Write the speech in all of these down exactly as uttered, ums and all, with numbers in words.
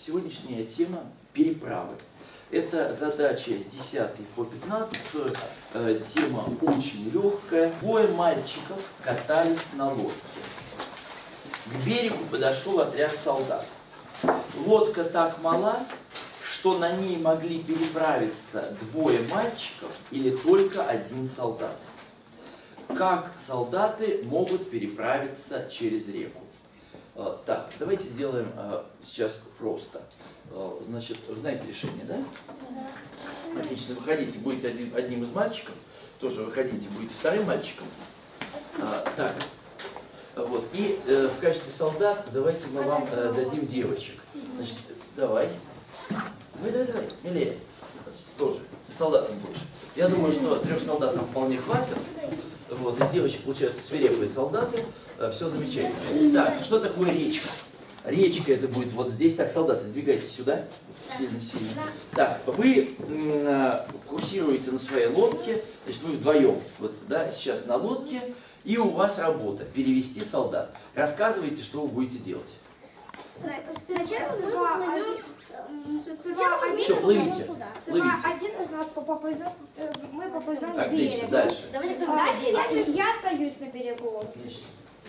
сегодняшняя тема переправы. Это задача с десятой по пятнадцатую. Э, тема очень легкая. Двое мальчиков катались на лодке. К берегу подошел отряд солдат. Лодка так мала, что на ней могли переправиться двое мальчиков или только один солдат. Как солдаты могут переправиться через реку? Так, давайте сделаем сейчас просто. Значит, вы знаете решение, да? Да. Отлично, выходите, будете один, одним из мальчиков, тоже выходите, будете вторым мальчиком. А, так, вот, и э, в качестве солдат давайте мы вам э, дадим девочек. Значит, давай. Давай, давай, давай, милее. Тоже, солдатам больше. Я думаю, что трех солдатам вполне хватит. Вот, из девочек получаются свирепые солдаты. Все замечательно. Так, что такое речка? Речка это будет вот здесь. Так, солдаты, сдвигайтесь сюда. Сильно-сильно. Так, вы курсируете на своей лодке. Значит, вы вдвоем вот, да, сейчас на лодке. И у вас работа перевести солдат. Рассказывайте, что вы будете делать. Сначала мы поплывем. Все, плывите. плывите. Один из нас поплывет, мы поплывем так, к берегу. Дальше. Давайте кто дальше. Я, я остаюсь на берегу. Отлично.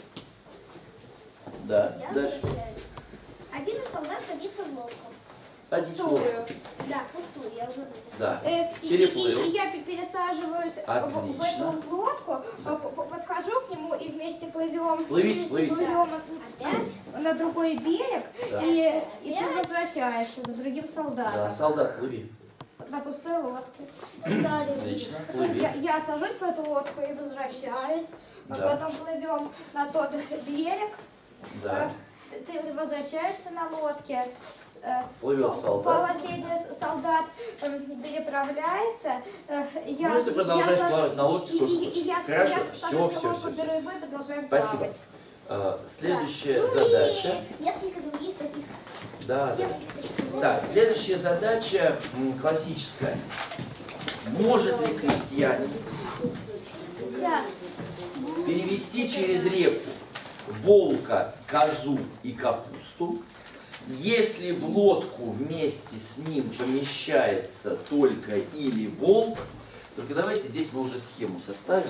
Да, я дальше. Один из солдат садится в лодку. Пустую. Да, пустую, я уже да. Э, и, и, и, и я пересаживаюсь в, в эту лодку, подхожу к нему и вместе плывем. Плывите, плывите. Плывем опять на другой берег, да. и, и ты возвращаешься за другим солдатом. Да, солдат, плыви. На пустой лодке. Отлично, плыви. Я, я сажусь в эту лодку и возвращаюсь. Да. Потом плывем на тот берег. Да. Ты возвращаешься на лодке. Плывет солдат. Последний солдат переправляется. Я, ну, ты продолжаешь я, плавать на лодке. И, и, и я, Хорошо, я все, все, все, все. беру, и мы продолжаем Спасибо. плавать. А, следующая да. задача. Ну, несколько других таких. Да, да. Так, следующая задача классическая. Может ли крестьянин перевести через реку волка, козу и капусту, если в лодку вместе с ним помещается только или волк? Только давайте здесь мы уже схему составим.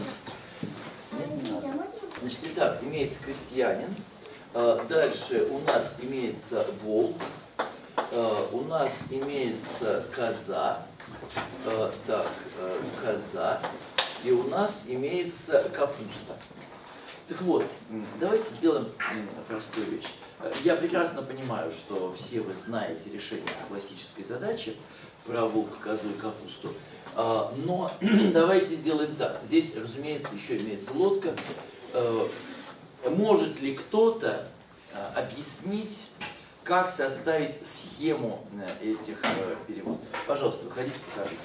Значит, итак, имеется крестьянин. Дальше у нас имеется волк. У нас имеется коза. Так, коза. И у нас имеется капуста. Так вот, давайте сделаем простую вещь. Я прекрасно понимаю, что все вы знаете решение классической задачи про волка, козу и капусту. Но давайте сделаем так. Здесь, разумеется, еще имеется лодка. Может ли кто-то объяснить, как составить схему этих переводов? Пожалуйста, выходите, покажите.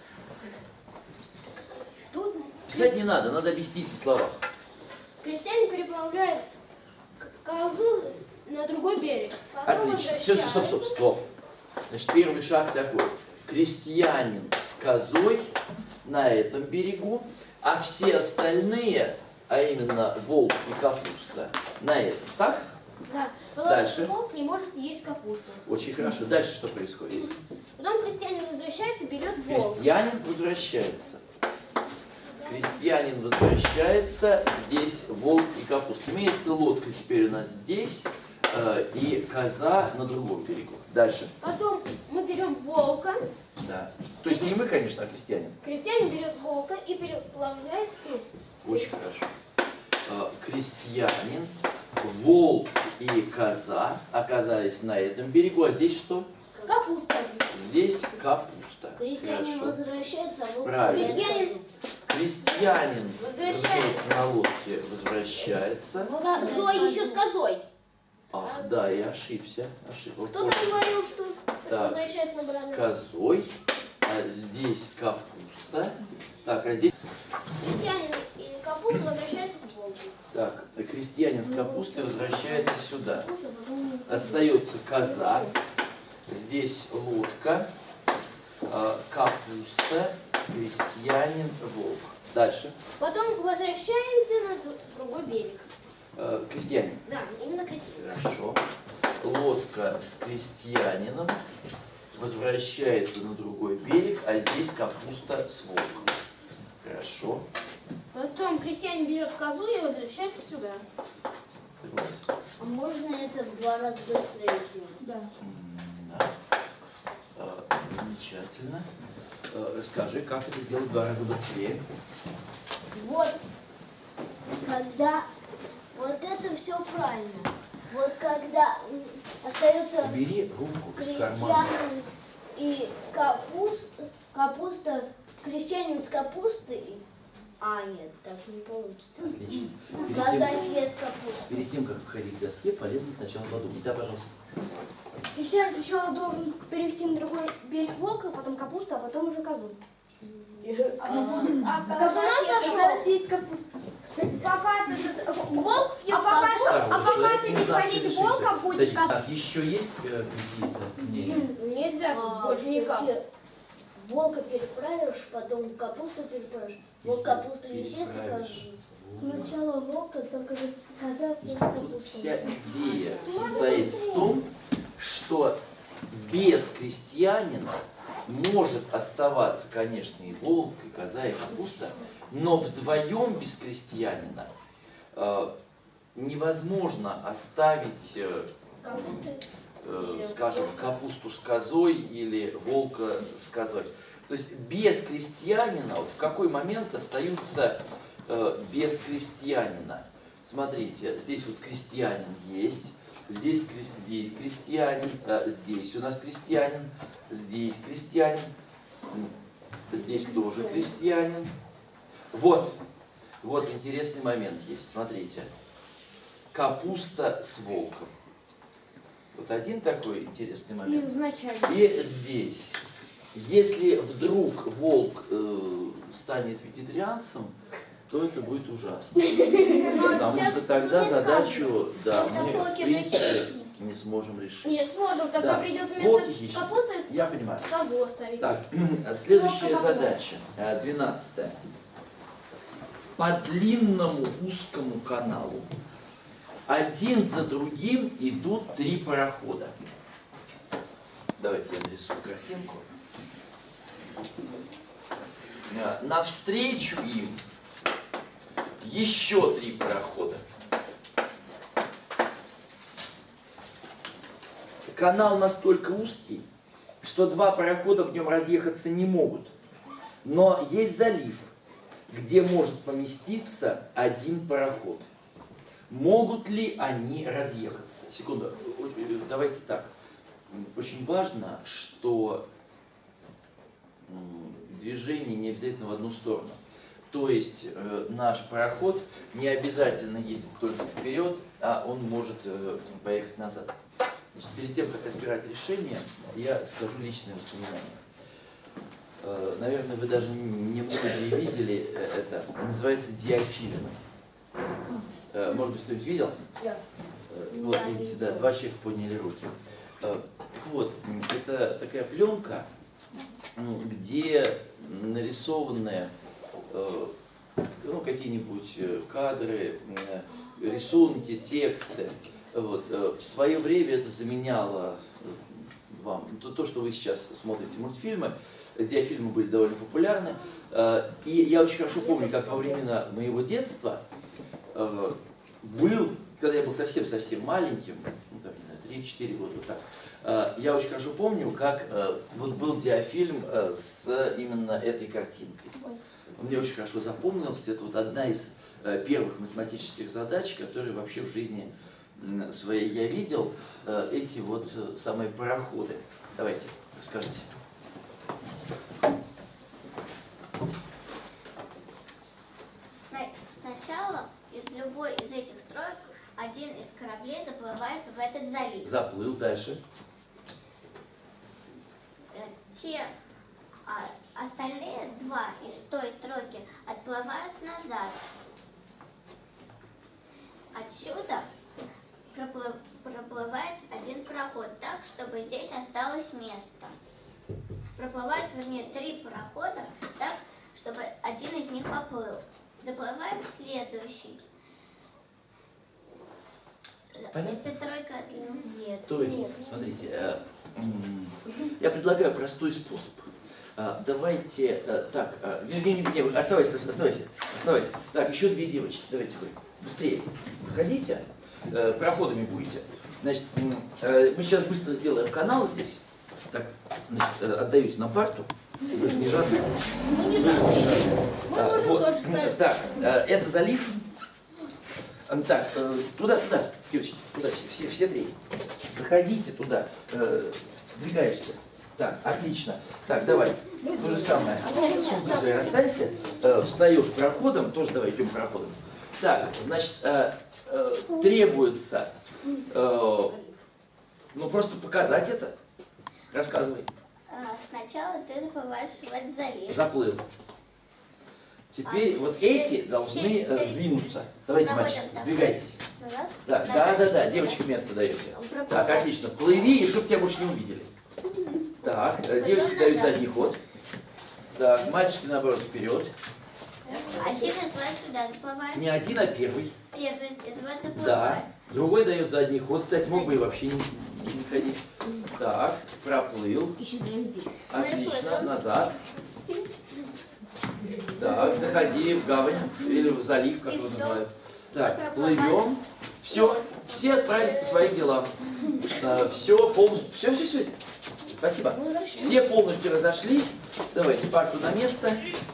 Писать не надо, надо объяснить в словах. Крестьянин переправляет козу на другой берег. Отлично. Все, стоп, стоп, стоп. Значит, первый шаг такой. Крестьянин с козой на этом берегу, а все остальные, а именно волк и капуста, на этом. Так? Да. Потому Дальше. что волк не может есть капусту. Очень хорошо. Дальше что происходит? Потом крестьянин возвращается, берет волк. Крестьянин возвращается. Крестьянин возвращается, здесь волк и капуста. Имеется лодка теперь у нас здесь, э, и коза на другом берегу. Дальше. Потом мы берем волка. Да. То есть не мы, конечно, а крестьянин. Крестьянин берет волка и переплавляет. Очень хорошо. Э, крестьянин, волк и коза оказались на этом берегу, а здесь что? Капуста. Здесь капуста. Крестьянин хорошо. возвращается, а волк Правильно. крестьянин. Крестьянин Возвращается. на лодке возвращается. Зоя еще с козой. Ах, да, я ошибся. ошибся. Кто-то говорил, что Так, возвращается с обратно. козой, а здесь капуста. Так, а здесь... Крестьянин и капуста возвращаются к волку. Так, крестьянин с капустой возвращается сюда. Остается коза. Здесь лодка, капуста, крестьянин, волк. Дальше. Потом возвращаемся на другой берег. Крестьянин. Да, именно крестьянин. Хорошо. лодка с крестьянином возвращается на другой берег, а здесь капуста с волком. Хорошо. Потом крестьянин берет козу и возвращается сюда. Согласен. А можно это в два раза быстрее сделать? Да. Да. А, замечательно. А, расскажи, как это сделать в два раза быстрее. Вот, когда вот это все правильно. Вот когда остается Убери руку из кармана. крестьянин и капуста, капуста, крестьянин с капустой. А, нет, так не получится. Отлично. Перед Коза тем, съест капусту. перед тем, как входить к доске, полезно сначала подумать. Да, пожалуйста. Крестьянин сначала должен перевести на другой берег волка, потом капусту, а потом уже козу. А Да с ума сошел? съесть капусту. Пока ты волк съел, а Хорошо, пока, а пока человек ты не даст перевозить решиться. волка будешь Подождите, козу. а еще есть э, какие-то мнения? Нельзя тут А, больше никак. все-таки волка переправишь, потом капусту переправишь. Волк капусту не съест, а Переправишь. козу. Сначала волка, только коза съест капусту. Вся идея состоит в том, что без крестьянина может оставаться, конечно, и волк, и коза, и капуста, но вдвоем без крестьянина э, невозможно оставить, э, э, скажем, капусту с козой или волка с козой. То есть без крестьянина в какой момент остаются э, без крестьянина? Смотрите, здесь вот крестьянин есть, здесь, здесь крестьянин, э, здесь у нас крестьянин, здесь крестьянин, здесь тоже крестьянин. Вот, вот интересный момент есть, смотрите. Капуста с волком. Вот один такой интересный момент. Изначально. И здесь, если вдруг волк э, станет вегетарианцем, то это будет ужасно. Потому что тогда задачу, да, мы в принципе не сможем решить. Не сможем, тогда Да. придется Вот вместо хищник. капусты Я понимаю. козу оставить. Так, следующая задача, двенадцатая. По длинному узкому каналу один за другим идут три парохода. Давайте я нарисую картинку. Навстречу им еще три парохода. Канал настолько узкий, что два парохода в нем разъехаться не могут. Но есть залив, где может поместиться один пароход. Могут ли они разъехаться? Секунду, давайте так. Очень важно, что движение не обязательно в одну сторону. То есть э, наш пароход не обязательно едет только вперед, а он может э, поехать назад. Значит, перед тем, как разбирать решение, я скажу личное воспоминание. Э, наверное, вы даже не многие видели это. Называется диафильм. Э, может быть, кто-нибудь видел? Да. Э, вот, видите, да, два человека подняли руки. Э, так вот, это такая пленка, где нарисованы э, ну, какие-нибудь кадры, э, рисунки, тексты. Вот. Э, в свое время это заменяло вам то, то, что вы сейчас смотрите мультфильмы. Диафильмы были довольно популярны. Э, и я очень хорошо помню, как во времена моего детства э, был, когда я был совсем-совсем маленьким, ну, там, не знаю, три-четыре года, вот так, я очень хорошо помню, как э, вот был диафильм э, с именно этой картинкой. Он мне очень хорошо запомнился. Это вот одна из э, первых математических задач, которые вообще в жизни э, своей я видел. Э, эти вот э, самые пароходы. Давайте, расскажите. Сначала из любой из этих троек один из кораблей заплывает в этот залив. Заплыл дальше. Те а, остальные два из той тройки отплывают назад. Отсюда проплыв, проплывает один пароход так, чтобы здесь осталось место. Проплывает, вернее, три парохода так, чтобы один из них поплыл. Заплывает следующий. Понятно? Это тройка длинная. Нет. То есть, Нет. смотрите, э, м, я предлагаю простой способ. А, давайте, э, так, а, не, не, не, не, оставайся, оставайся, оставайся. Так, еще две девочки, давайте вы, быстрее. Выходите, э, проходами будете. Значит, м, э, мы сейчас быстро сделаем канал здесь. Так, значит, э, отдаюсь на парту. Вы же не жадные. Мы не Вы же не жадные. жадные. Мы А, можем вот, тоже ставить. так, э, это залив. М, Так, э, туда, туда, девочки, туда, все, все, все три. Заходите туда, э, сдвигаешься. Так, отлично. Так, давай, то же самое. Сумку свою расстанься, э, встаешь проходом, тоже давай идем проходом. Так, значит, э, э, требуется, э, ну просто показать это. Рассказывай. А, Сначала ты забываешь в этот залив. Заплыл. Теперь А, вот все- эти должны все- э, все- сдвинуться. Давайте, Проходим мальчики, так. сдвигайтесь. Назад. Да, Назад. да, да, да, девочке место даете. Проплывай. Так, отлично. Плыви, и чтобы тебя больше не увидели. Так, э, девочки дают задний ход. Так, мальчики наоборот вперед. Один из вас сюда заплывает. Не один, а первый. Первый из вас заплывает. Да. Другой дает задний ход. Кстати, мог бы и вообще не, не ходить. Так, проплыл. Исчезаем здесь. Отлично, назад. Так, заходи в гавань или в залив, как И его всё. называют. Так, Проплываем. плывем. Все, все отправились по своим делам. Все полностью. Все, все, все. Спасибо. Мы возвращаемся. Все полностью разошлись. Давайте парту на место.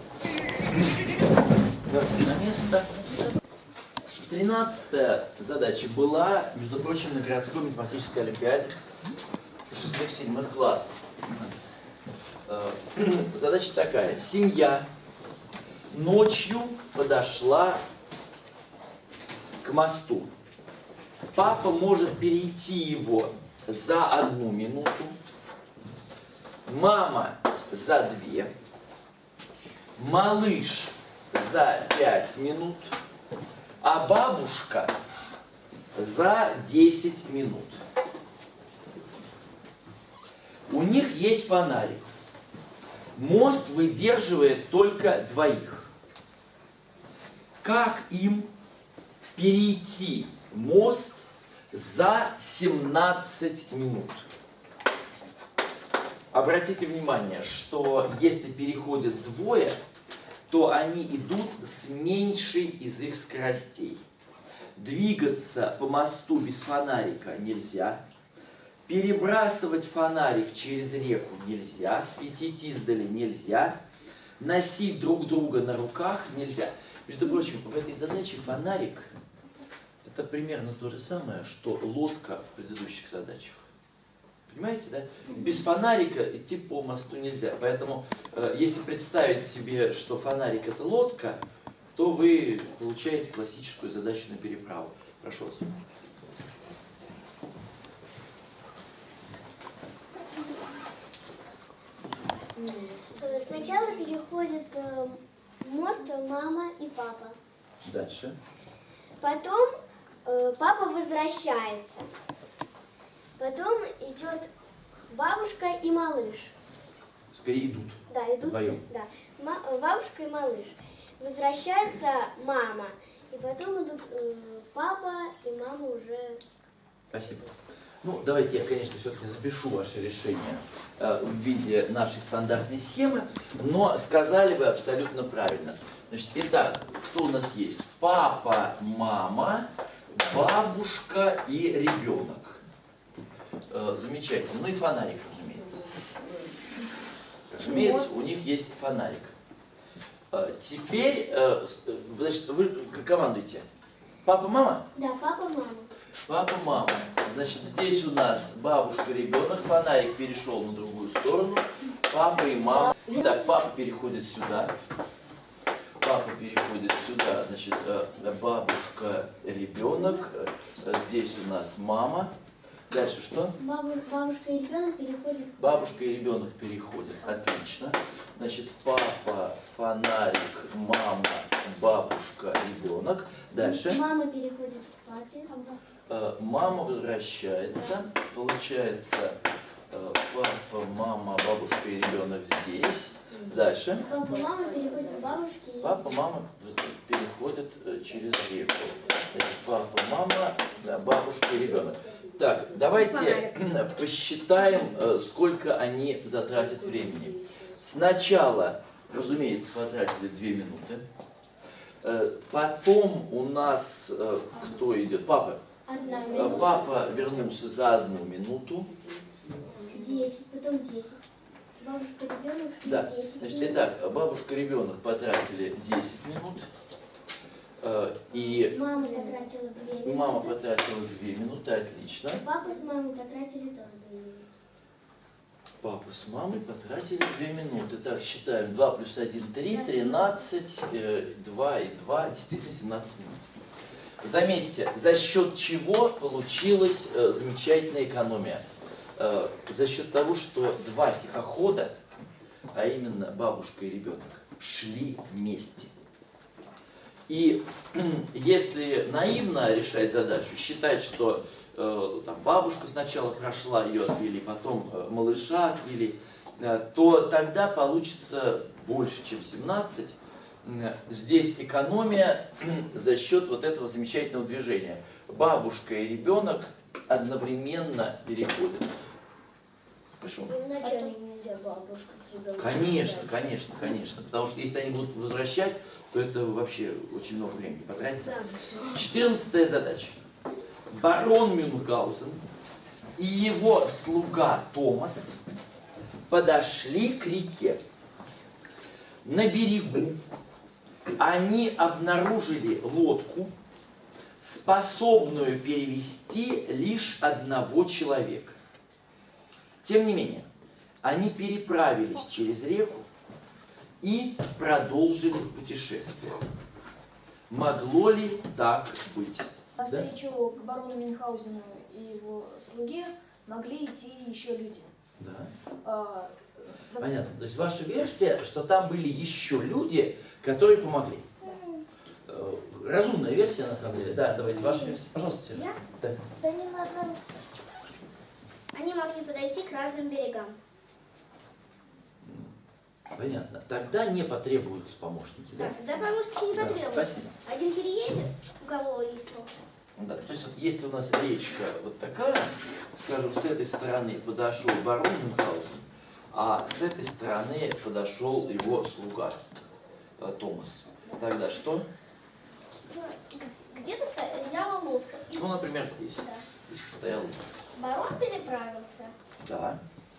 Парту на место. Тринадцатая задача была, между прочим, на городской математической олимпиаде шестых-седьмых классов. Э, Задача такая. Семья ночью подошла к мосту. Папа может перейти его за одну минуту, мама за две, малыш за пять минут, а бабушка за десять минут. У них есть фонарик. Мост выдерживает только двоих. Как им перейти мост за семнадцать минут? Обратите внимание, что если переходят двое, то они идут с меньшей из их скоростей. Двигаться по мосту без фонарика нельзя. Перебрасывать фонарик через реку нельзя. Светить издали нельзя. Носить друг друга на руках нельзя. Между прочим, в этой задаче фонарик – это примерно то же самое, что лодка в предыдущих задачах. Понимаете, да? Без фонарика идти по мосту нельзя. Поэтому, э, если представить себе, что фонарик – это лодка, то вы получаете классическую задачу на переправу. Прошу вас. Сначала переходит э, мост мама и папа. Дальше. Потом э, папа возвращается. Потом идет бабушка и малыш. Скорее идут. Да, идут. Вдвоем. Да. Ма- бабушка и малыш. Возвращается мама. И потом идут э, папа и мама уже. Спасибо. Ну, давайте я, конечно, все-таки запишу ваше решение э, в виде нашей стандартной схемы, но сказали вы абсолютно правильно. Значит, итак, кто у нас есть? Папа, мама, бабушка и ребенок. Э, замечательно. Ну и фонарик, разумеется. Разумеется, у них есть фонарик. Э, теперь, э, значит, вы командуете. Папа, мама? Да, папа, мама. Папа, мама. Значит, здесь у нас бабушка, ребенок, фонарик перешел на другую сторону. Папа и мама. Так, папа переходит сюда. Папа переходит сюда. Значит, бабушка, ребенок. Здесь у нас мама. Дальше что? Бабу- бабушка и ребенок переходят. Бабушка и ребенок переходят. Отлично. Значит, папа, фонарик, мама, бабушка, ребенок. Дальше. Мама переходит к папе. Э, Мама возвращается. Получается, э, папа, мама, бабушка и ребенок здесь. Дальше. Папа, мама переходят с бабушки. Папа, мама переходят э, через реку. Значит, папа, мама, да, бабушка и ребенок. Так, давайте посчитаем, э, сколько они затратят времени. Сначала, разумеется, потратили две минуты. Э, потом у нас э, кто идет? Папа. Одна Э, минута. Папа вернулся за одну минуту. Десять, потом десять. Бабушка, ребенок, Да. десять. Значит, итак, бабушка и ребенок потратили десять минут. Э, И Мама потратила две минуты. мама потратила две минуты, отлично. Папа с мамой потратили тоже две минуты. Папа с мамой потратили две минуты. Так, считаем. два плюс один, три, тринадцать, э, два и два, действительно семнадцать минут. Заметьте, за счет чего получилась э, замечательная экономия. Э, за счет того, что два тихохода, а именно бабушка и ребенок, шли вместе. И если наивно решать задачу, считать, что э, там, бабушка сначала прошла, ее отвели, потом э, малыша отвели, э, то тогда получится больше, чем семнадцать. Э, Здесь экономия за счет вот этого замечательного движения. Бабушка и ребенок одновременно переходят. Хорошо? И вначале нельзя бабушка с ребенком. Конечно, конечно, конечно. Потому что если они будут возвращать, то это вообще очень много времени потратится. Четырнадцатая задача. Барон Мюнхгаузен и его слуга Томас подошли к реке. На берегу они обнаружили лодку, способную перевести лишь одного человека. Тем не менее, они переправились через реку и продолжили путешествие. Могло ли так быть? Навстречу к барону Мюнхгаузену и его слуге могли идти еще люди. Да. А, да, Понятно. То есть ваша версия, что там были еще люди, которые помогли. Э, Разумная версия, на самом деле. Да, давайте, ваша версия, пожалуйста. Я? Да. Да не могу. Они могли подойти к разным берегам. Понятно. Тогда не потребуются помощники. Да? Да, тогда помощники не Да, потребуются. спасибо. Один переедет, у кого есть лодка. Да, то есть вот если у нас речка вот такая, скажем, с этой стороны подошел барон Мюнхгаузен, а с этой стороны подошел его слуга э, Томас. Тогда что? Где-то стояла лодка. И Ну, например, здесь. Да. Здесь стоял. барон переправился. Да.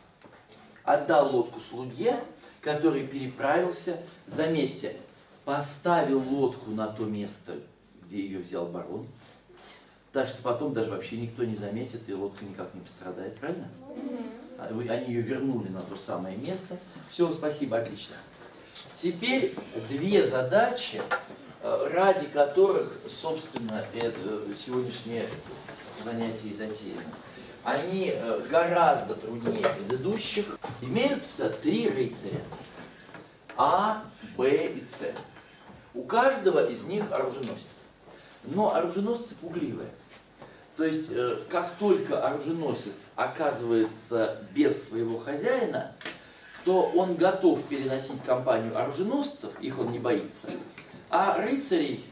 Отдал лодку слуге, который переправился. Заметьте, поставил лодку на то место, где ее взял барон. Так что потом даже вообще никто не заметит, и лодка никак не пострадает, правильно? А вы- Они ее вернули на то самое место. Все, спасибо, отлично. Теперь две задачи, э, ради которых, собственно, это сегодняшнее занятие и затеяно. Они э, гораздо труднее предыдущих. Имеются три рыцаря. А, Б и С. У каждого из них оруженосец. Но оруженосцы пугливые. То есть, э, как только оруженосец оказывается без своего хозяина, то он готов переносить компанию оруженосцев, их он не боится, а рыцарей,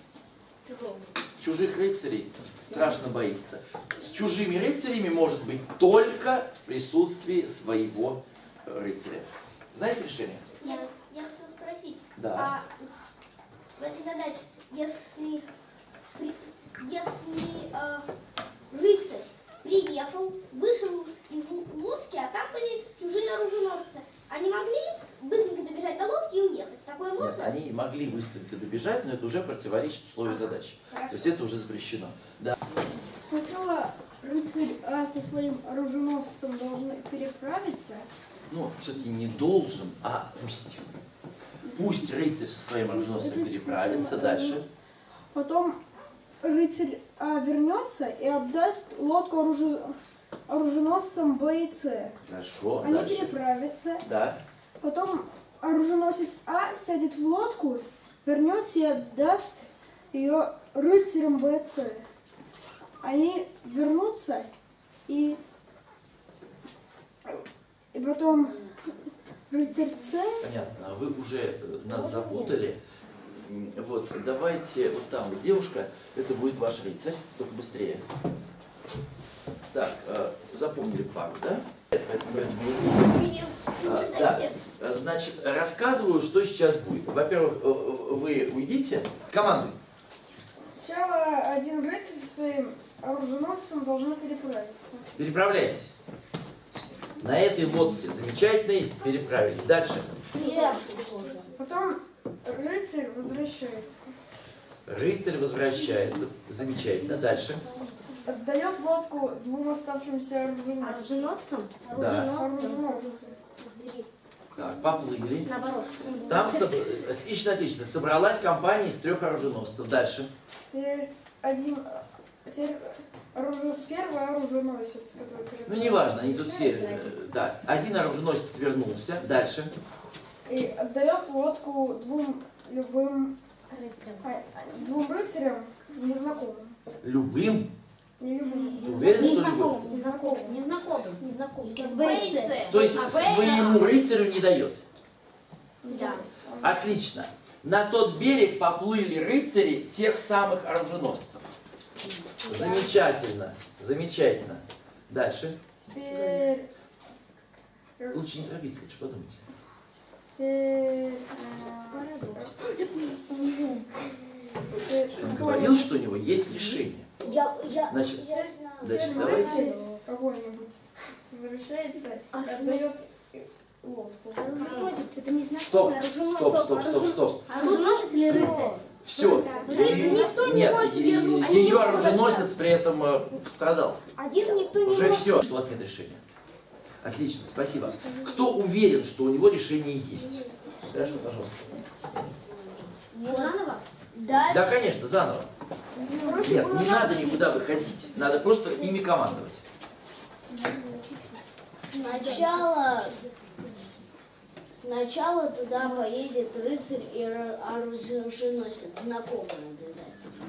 чужих рыцарей, страшно боится. С чужими рыцарями может быть только в присутствии своего рыцаря. Знаете решение? Я, я хотела спросить, Да. а в этой задаче, если, при- если э, рыцарь приехал, вышел из лодки, а там были чужие оруженосцы, они могли быстренько добежать до лодки и уехать? Такое Нет, можно? они могли быстренько добежать, но это уже противоречит условию задачи. То есть это уже запрещено. Да. Сначала рыцарь а, со своим оруженосцем должен переправиться. Ну, все-таки не должен, а пусть. Пусть рыцарь со своим оруженосцем Рыцарь со переправится. своим Дальше. Потом рыцарь а, вернется и отдаст лодку оружи- оруженосцам Б и С. Хорошо. Они Дальше. переправятся. Да. Потом оруженосец А сядет в лодку, вернется и отдаст ее рыцарям Б и С. Они вернутся и, и потом Рыцарь С. Понятно, а вы уже э, нас запутали. М, Вот, давайте, вот там вот девушка, это будет ваш рыцарь, только быстрее. Так, э, запомнили пару, да? Поэтому, поэтому- А, да, э, значит, рассказываю, что сейчас будет. Во-первых, э, э, вы уйдите, командуй. Сначала один рыцарь со своим оруженосцем должны переправиться. Переправляйтесь. На этой лодке замечательной переправились. Дальше. Потом рыцарь возвращается. Рыцарь возвращается. Замечательно. Дальше. Отдает лодку двум оставшимся оруженосцам. Оруженосцем? Да. Оруженосцы. Так, поплыли. Наоборот. Там, соб- отлично, отлично. Собралась компания из трех оруженосцев. Дальше. Теперь один... Теперь оружие- первый оруженосец, который Ну, переправляется. неважно, они тут все. э, Да. Один оруженосец вернулся. Дальше. И отдает лодку двум любым... а, а, двум рыцарям незнакомым. Любым. Не любым. Ты уверен, что любым? Незнакомым. Незнакомым. Незнакомым. То есть своему рыцарю не дает. Да. Отлично. На тот берег поплыли рыцари тех самых оруженосцев. Замечательно. Замечательно. Дальше. Теперь... Лучше не торопиться, лучше подумайте. Теперь... э, Он говорил, что у него есть решение. Я, я, Значит, я знаю. значит, давайте. Рыцарь какой-нибудь возвращается и отдает лодку. Оруженосец, это не Стоп, знакомый оруженосец. стоп, стоп, стоп, стоп. Оруженосец или рыцарь? Все. Никто не Нет, может вернуть. ее оруженосец при этом э, пострадал. Один никто не Уже может. все, что у вас нет решения. Отлично, спасибо. Кто уверен, что у него решение есть? Хорошо, пожалуйста. Заново? Дальше. Да, конечно, заново. Нет, не надо никуда выходить. Надо просто ими командовать. Сначала, сначала туда поедет рыцарь и ор- оруженосец, знакомый обязательно.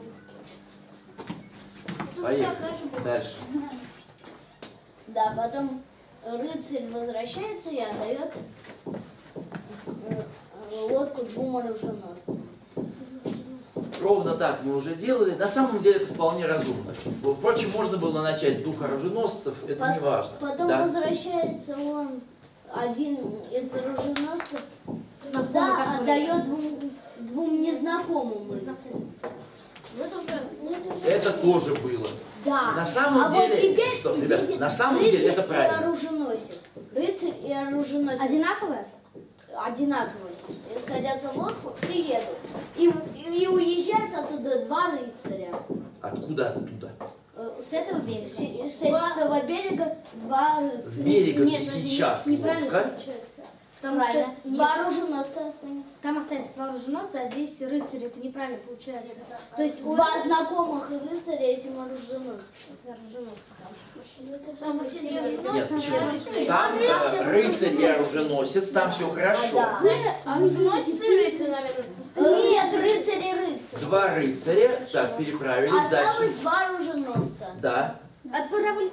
Поехали. Дальше. Да, потом рыцарь возвращается и отдает э, лодку двум оруженосцам. Ровно так мы уже делали. На самом деле это вполне разумно. Впрочем, можно было начать с двух оруженосцев, это По- не важно. Потом Да. возвращается он один из оруженосцев, На фоне да, какого? отдает двум, двум незнакомым рыцарям. Это уже... Это тоже было. Да. На самом а деле, вот теперь стоп, ребят, едет на самом деле рыцарь это и правильно. оруженосец. Рыцарь и оруженосец. Одинаковое? Одинаковые. И садятся в лодку и едут. И, и, и уезжают оттуда два рыцаря. Откуда оттуда? Э, С этого берега. С, с этого берега два рыцаря. С берега, Нет, где подожди, сейчас неправильно лодка. получается. Потому Правильно. что Два нет, оруженосца останется. там останется два оруженосца, а здесь рыцарь. Это неправильно получается. То есть у Два знакомых рыцаря этим оруженосцем. Нет, почему? Там э, рыцарь и оруженосец, там все хорошо. Да. оруженосец и рыцарь, наверное. Нет, рыцарь и рыцарь. Два рыцаря, так, переправились Осталось дальше. два оруженосца. Да. Отправили...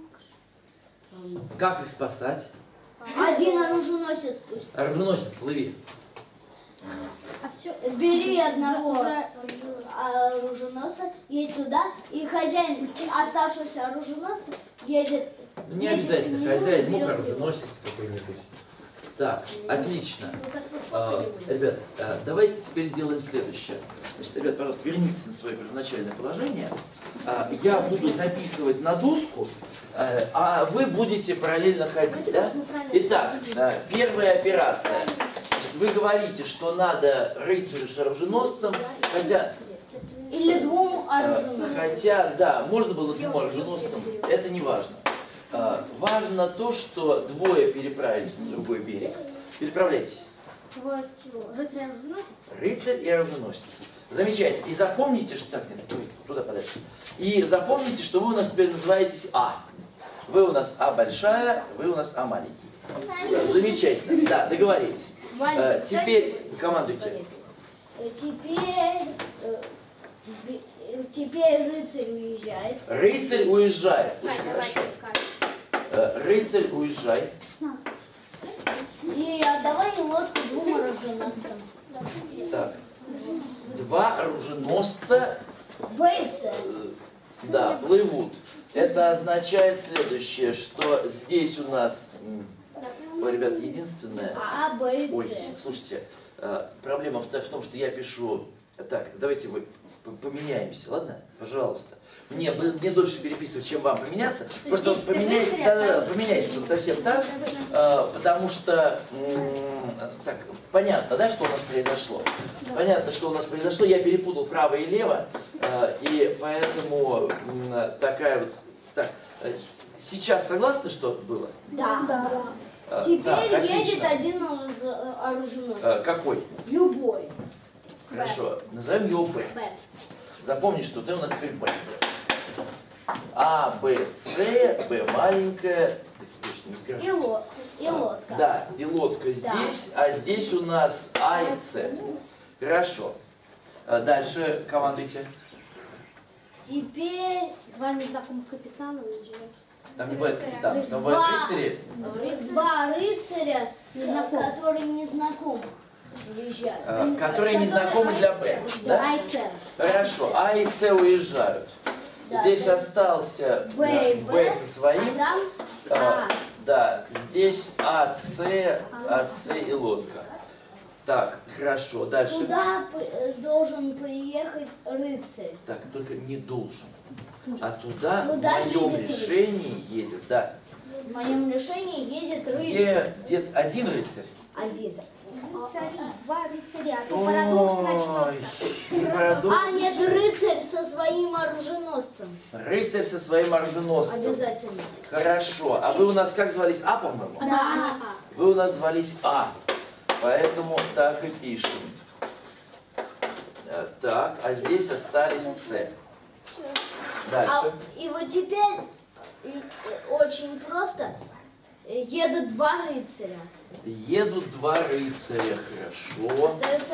Как их спасать? Один оруженосец пусть. Оруженосец, плыви. А все... Бери одного Уже... оруженосца, едь туда, и хозяин оставшегося оруженосца едет. Ну, не едет обязательно к нему хозяин, и мог берет оруженосец какой-нибудь. Так, отлично. А, ребят, а, давайте теперь сделаем следующее. Значит, ребят, пожалуйста, вернитесь на свое первоначальное положение. А, я буду записывать на доску, а, а вы будете параллельно ходить, да? Итак, а, первая операция. Значит, вы говорите, что надо рыцарю с оруженосцем, хотя, Или двум а, оруженосцам. хотя, да, можно было двум оруженосцам, это не важно. А, важно то, что двое переправились на другой берег. Переправляйтесь. Вот, рыцарь оруженосец. Рыцарь и оруженосец. Замечательно. И запомните, что... Так, нет, ой, туда подальше. И запомните, что вы у нас теперь называетесь А. Вы у нас А большая, вы у нас А маленький. Замечательно. Да, договорились. Э, теперь командуйте. Э, Теперь, э, бе- э, теперь рыцарь уезжает. Рыцарь уезжает. Очень хорошо. Э, рыцарь уезжай. И отдавай лодку двум оруженосцам. Так. Два оруженосца, Б и С. э, да, плывут. Это означает следующее, что здесь у нас, м, ой, ребят, единственное... А, Б и Ой, С. слушайте, э, проблема в, в том, что я пишу... Так, давайте вы п- поменяемся, ладно? Пожалуйста. Мне, мне дольше переписывать, чем вам поменяться. Просто вот поменяйтесь, да, да, да, поменяйтесь вот совсем так, э, потому что м, так, понятно, да, что у нас произошло? Понятно, что у нас произошло. Я перепутал право и лево, э, и поэтому м, такая вот... Так, э, сейчас согласны, что было? Да. Э, Теперь так, едет отлично. один из э, оруженосцев. Э, какой? Любой. Хорошо, назовем его Б. Б. Запомни, что ты у нас теперь Б. А, Б, С, Б маленькая. Ты точно не скажешь. И, ло- и лодка. Да, и лодка здесь, а здесь у нас А и С. Хорошо. А дальше командуйте. Теперь два незнакомых капитана уезжают. Там не бывает капитанов, там бывают Два. рыцари. Два рыцаря, которые незнакомых уезжают. э, которые не знакомы для Б. Да. Да? А и С. Хорошо, А и С уезжают. Да. Здесь остался Б да, и Б Б. со А своим. там А, А. да, здесь А, С, А, С и лодка. Так, хорошо, дальше. Туда э, должен приехать рыцарь. Так, только не должен. А туда, Туда в моем едет решении едет, да. В моем решении едет рыцарь. Едет один рыцарь. Один. Рыцари, два рыцаря, а то парадокс начнется. Ой, парадокс. А, нет, рыцарь со своим оруженосцем. Рыцарь со своим оруженосцем. Обязательно. Хорошо. А вы у нас как звались? А, по-моему? Да. Вы у нас звались А. Поэтому так и пишем. Э, Так, а здесь остались С. Дальше. А, и вот теперь э, очень просто. Э, Едут два рыцаря. Едут два рыцаря. Хорошо. Остается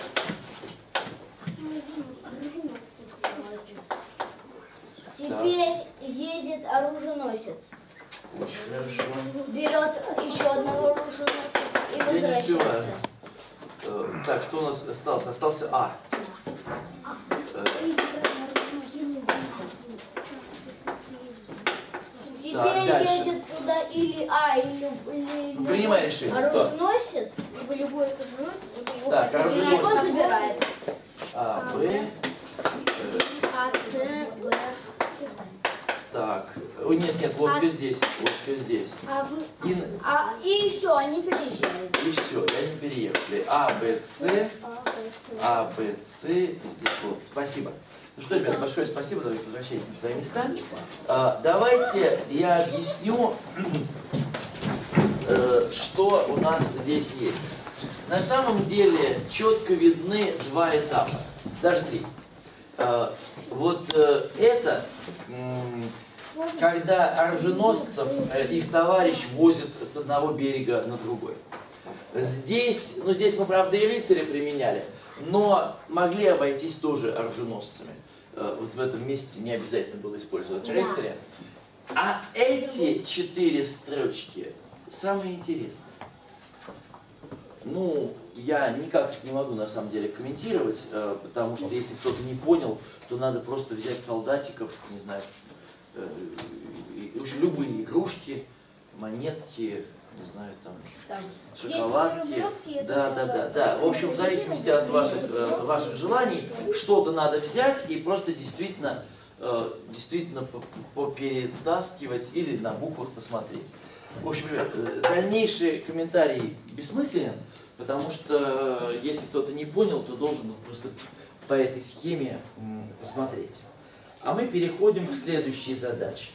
теперь едет оруженосец. Очень хорошо. Берет еще одного оруженосца и Я не успеваю. возвращается. Э, Так, кто у нас остался? Остался А. Э, Теперь Так, дальше. едет туда или А, или, или Ну, принимай решение. Кто? оруженосец, либо любой оруженосец, либо его Так, хозяин, оруженосец. его забирает. А, Б. Э, А, С, Б. Так. Ой, нет, нет, лодка здесь. Лодка здесь. А, вы, И, а, и еще они переезжают. и все, и они переехали. А, Б, С. А, Б, С. и здесь лодка. Спасибо. Ну что, ребят, большое спасибо. Давайте возвращайтесь на свои места. А, давайте я объясню, э, что у нас здесь есть. На самом деле четко видны два этапа, даже три. А, вот э, это, м, когда оруженосцев э, их товарищ возит с одного берега на другой. Здесь, ну здесь мы, правда, и рыцаря применяли, но могли обойтись тоже оруженосцами. Э, Вот в этом месте не обязательно было использовать рыцаря. А эти четыре строчки самые интересные. Ну, я никак не могу на самом деле комментировать, э, потому что если кто-то не понял, то надо просто взять солдатиков, не знаю, э, и- в общем, любые игрушки, монетки, не знаю, там, шоколадки. рублевки, это Да, да, да, да. В общем, в зависимости от ваших, э, ваших желаний, что-то надо взять и просто действительно, э, действительно по- поперетаскивать или на буквах посмотреть. В общем, ребят, э, дальнейший комментарий бессмыслен, потому что э, если кто-то не понял, то должен был просто по этой схеме м, посмотреть. А мы переходим к следующей задаче.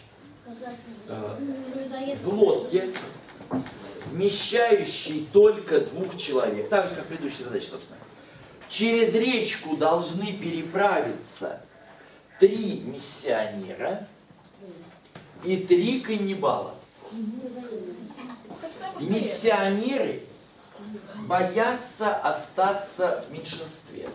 Э, В лодке, вмещающей только двух человек, так же, как предыдущая задача, собственно, через речку должны переправиться три миссионера и три каннибала. Миссионеры боятся остаться в меньшинстве.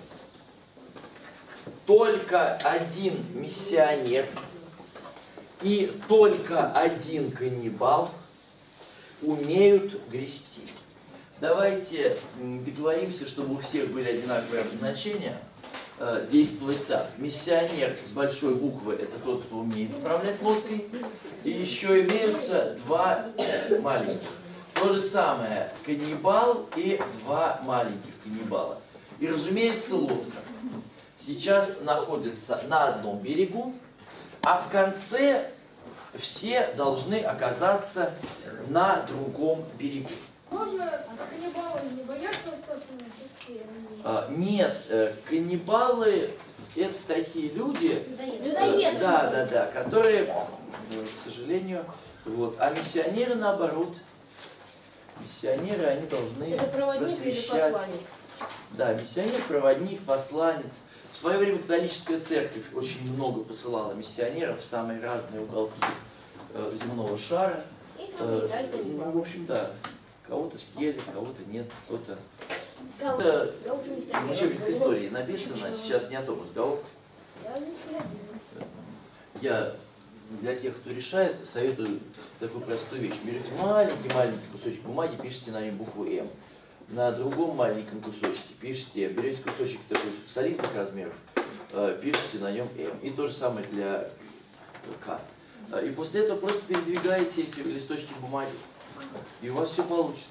Только один миссионер и только один каннибал умеют грести. давайте м, договоримся, чтобы у всех были одинаковые обозначения. Э, действовать так. Миссионер с большой буквы — это тот, кто умеет управлять лодкой. И еще имеются два маленьких. То же самое каннибал и два маленьких каннибала. И, разумеется, лодка сейчас находится на одном берегу, а в конце все должны оказаться на другом берегу. Может, каннибалы не боятся остаться на песке? А, нет, э, каннибалы — это такие люди, Людоеды. да, да, да, которые, э, к сожалению, вот, а миссионеры наоборот. Миссионеры, они должны Это проводник или просвещать. посланец? Да, миссионер, проводник, посланец. В свое время католическая церковь очень много посылала миссионеров в самые разные уголки э, земного шара. Их Э, объедали ну, каннибалы. в общем, да, кого-то съели, кого-то нет, кто-то... Да, Это я уже не в учебниках истории написано, сейчас не о том разговор. Я не сильно. Я для тех, кто решает, советую такую простую вещь. Берете маленький-маленький кусочек бумаги, пишите на нем букву «М». На другом маленьком кусочке пишите, берете кусочек такой солидных размеров, э, пишите на нем «М». И то же самое для «К». И после этого просто передвигаете эти листочки бумаги, и у вас все получится.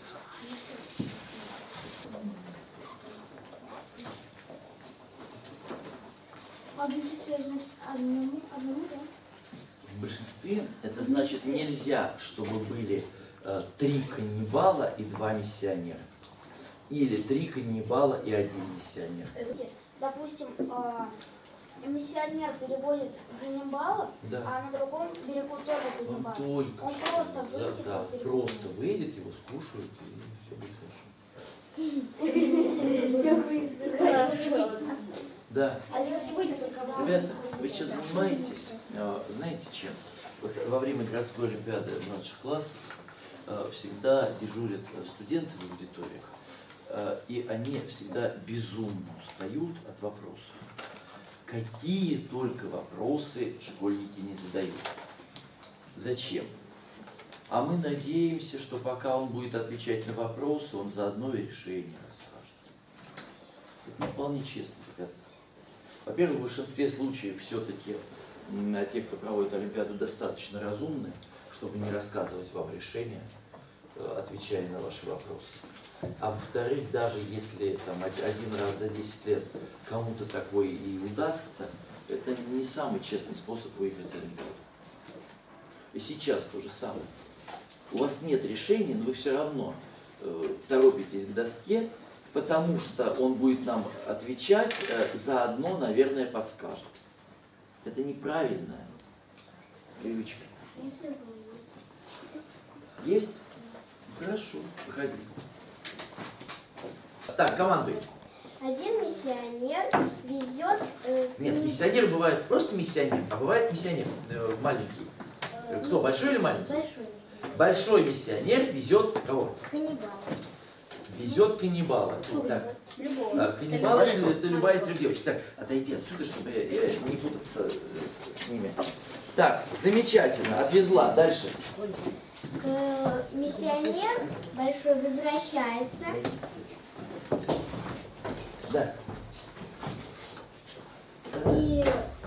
Одну число, значит, одному, одному, да? В большинстве это значит нельзя, чтобы были э, три каннибала и два миссионера. Или три каннибала и один миссионер. Допустим, а, миссионер перевозит каннибала, Да. а на другом берегу тоже Он каннибал. только Он что- просто да, выйдет да, на берегу. просто выйдет, его скушают, и все будет хорошо. Да. А если выйдет только два? Ребята, вы сейчас занимаетесь, э, знаете чем? Вот во время городской олимпиады младших классов э, всегда дежурят э, студенты в аудиториях, э, и они всегда безумно устают от вопросов. Какие только вопросы школьники не задают. Зачем? А мы надеемся, что пока он будет отвечать на вопросы, он заодно и решение расскажет. Это не вполне честно, ребята. Во-первых, в большинстве случаев все-таки те, кто проводит Олимпиаду, достаточно разумны, чтобы не рассказывать вам решения, э, отвечая на ваши вопросы. А во-вторых, даже если там, од- один раз за десять лет кому-то такое и удастся, это не самый честный способ выиграть Олимпиаду. И сейчас то же самое. У вас нет решения, но вы все равно э, торопитесь к доске, потому что он будет нам отвечать, э, заодно, наверное, подскажет. Это неправильная привычка. Есть? Хорошо, выходи. Так, командуй. Один миссионер везет... э, Нет, кни- миссионер бывает просто миссионер, а бывает миссионер э, маленький. Э, Кто, большой или маленький? Большой миссионер. Большой миссионер везет кого? Каннибал. Везет каннибала. Так, а, каннибал это, это любая из трех девочек. Так, отойди отсюда, чтобы э, не путаться э, с, с ними. Так, замечательно, отвезла. Дальше. Э, Миссионер большой возвращается. Да. И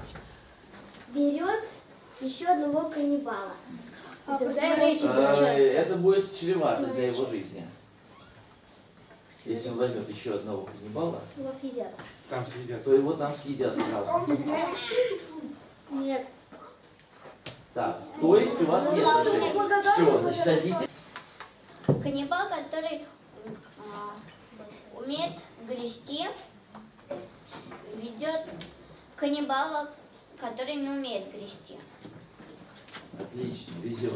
берет еще одного каннибала. А тогда и речь Э, получается. Это будет чревато для его жизни. Если он возьмет еще одного каннибала, Его съедят. Там съедят. то его там съедят сразу. Нет. Так, то есть у вас нет решения. Все, значит, садитесь. Каннибал, который а, умеет грести, ведет каннибала, который не умеет грести. Отлично, везет.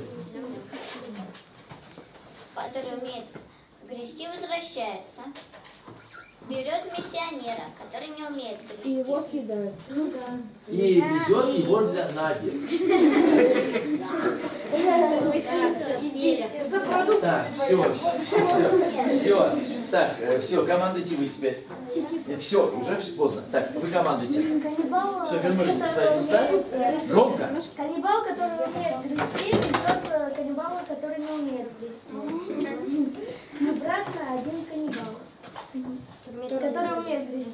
Который умеет грести, возвращается. Берет миссионера, который не умеет грести. И его съедают. Ну да. И везет его для на обед. Так, все, все, все. Так, все, командуйте вы теперь. Все, уже все поздно. Так, вы командуйте. Каннибал, Все, вернулись к своим местам. Громко. каннибал, который умеет грести, везет каннибала, который не умеет грести. Обратно один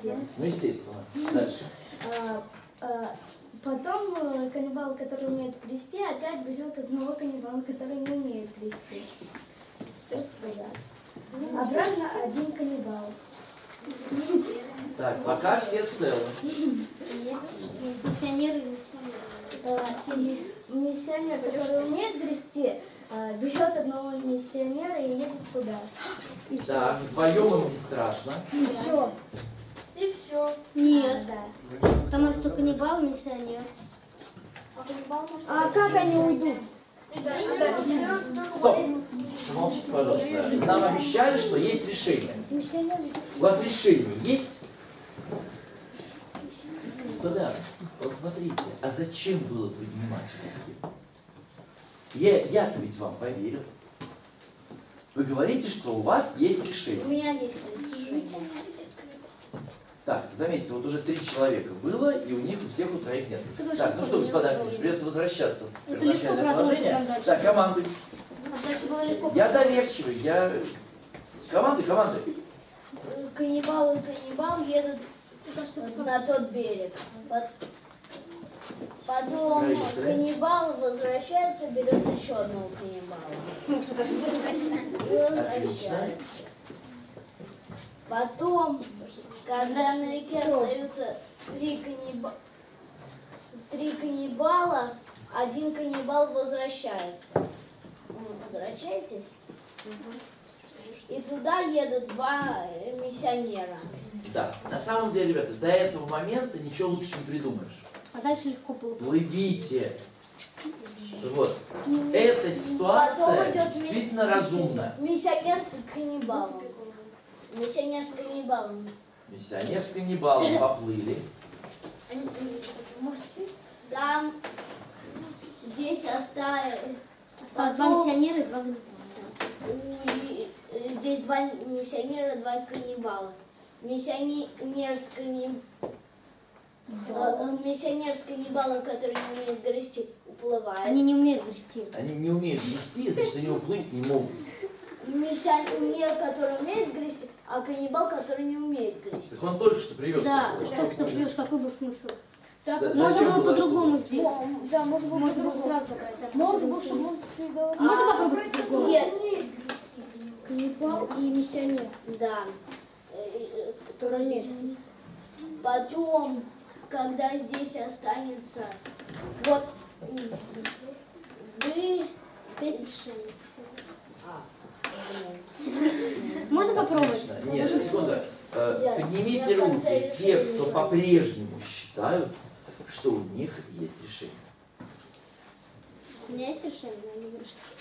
кресте. Ну, естественно. Дальше. А, а, потом э, каннибал, который умеет грести, опять берет одного каннибала, который не умеет грести. Теперь туда. Обратно один каннибал. Так, пока все целы. Миссионеры и миссионеры. Э, Миссионер, который умеет грести, э, берет одного миссионера и едет туда. И всё. Так, вдвоем им не страшно. И все. И все. Нет, Да. там есть только каннибал и миссионер. А как они уйдут? Стоп. Замолчите, пожалуйста. Нам обещали, что есть решение. Миссионер. У вас решение есть? Господа, вот смотрите, а зачем было поднимать руки? Я, я-то ведь вам поверил. Вы говорите, что у вас есть У решение. меня есть решение. Так, заметьте, вот уже три человека было, и у них у всех у троих нет. Так, ну что, господа, здесь придется возвращаться в Это легко первоначальное продолжить положение. там дальше. Так, команды. А дальше было легко. Я доверчивый, я... Команды, команды. Каннибал и каннибал едут на тот берег. Пот- Потом Говорите, да? каннибал возвращается, берет еще одного каннибала. Ну, что даже не возвращается. И возвращается. Потом, когда на реке остаются три каннибала, три каннибала, один каннибал возвращается. Вы возвращаетесь? И туда едут два миссионера. Да, на самом деле, ребята, до этого момента ничего лучше не придумаешь. А дальше легко было. Плывите. Вот. Эта ситуация Потом идет ми- действительно разумна. Миссионер с каннибалом. Миссионер с каннибалом. Миссионер с каннибалом поплыли. Там здесь оставили. Осталось два миссионера и два каннибала. Здесь два миссионера, два каннибала. Миссионер с каннибалом. Миссионер с каннибалом, который не умеет грести, уплывает. Они не умеют грести. Они не умеют грести, значит, они уплыть не могут. Миссионер, который умеет грести, а каннибал, который не умеет грести. Так он только что привез. Да, такого. только что привешь, какой был смысл? Да, Можно зачем было было по-другому оттуда? сделать. Да, может быть, Можно было сразу забрать. так, Может чтобы быть, всё. чтобы он передал. Можно попробовать по-другому? Нет, Каннибал и миссионер. да. Который нет. Потом, когда здесь останется, вот вы, Без решения. Можно попробовать? Отлично. Нет, секунду. Э, Я- Поднимите я в конце руки те, решения кто не по-прежнему считают, что у них есть решение. У меня есть решение, но я не говорю, что...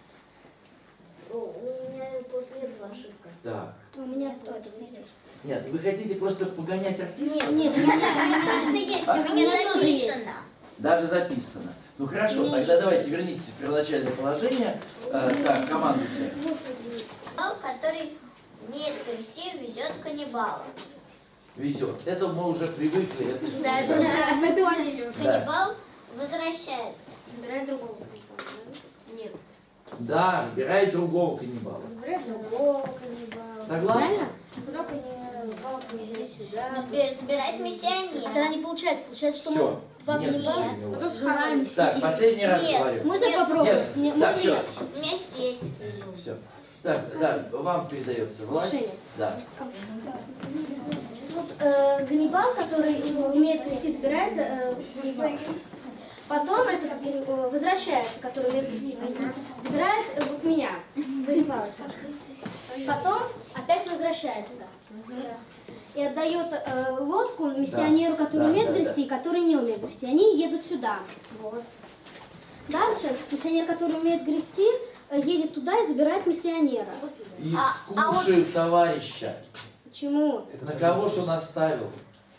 у меня после этого ошибка. Так. У меня точно есть. Нет, вы хотите просто погонять артистов? Нет, у меня Точно есть, у У меня меня тоже есть. записано. Даже записано. Ну хорошо, Не тогда есть. давайте вернитесь в первоначальное положение. Э, так, командуйте. каннибал, который умеет грести, везет каннибала. Везет. Это мы уже привыкли. Это же Да, это да. уже мы поняли. Да. Каннибал возвращается. Забирает другого каннибала. Нет. Да, выбирай другого каннибала. Берет другого каннибала. Согласна? Потом каннибал идет сюда. Сбир- Собирает миссионера. Тогда не получается. Получается, что мы Все. два Нет каннибала решения у вас. сжираемся. Так, последний раз Нет. говорю. Можно Нет. попробовать? Нет. Не- Так, можно всё. я? У меня здесь. Все. Так, да, вам передается власть. Решение. Да. Значит, вот э, Ганнибал, который умеет грести, собирается, э, потом этот э, возвращается, который умеет грести, забирает э, вот меня, Ганнибала. Потом опять возвращается. И отдает э, лодку миссионеру, который Да, умеет да, грести, и который не умеет грести. Они едут сюда. Вот. Дальше миссионер, который умеет грести, э, едет туда и забирает миссионера. И а вот- скушают товарища. Почему? На кого ж он оставил?